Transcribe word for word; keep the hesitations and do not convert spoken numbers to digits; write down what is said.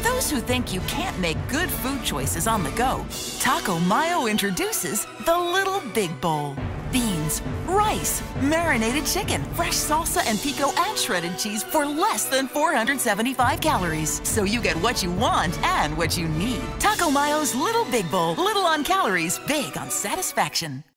those who think you can't make good food choices on the go, Taco Mayo introduces the Little Big Bowl. Beans, rice, marinated chicken, fresh salsa and pico and shredded cheese for less than four hundred seventy-five calories. So you get what you want and what you need. Taco Mayo's Little Big Bowl. Little on calories, big on satisfaction.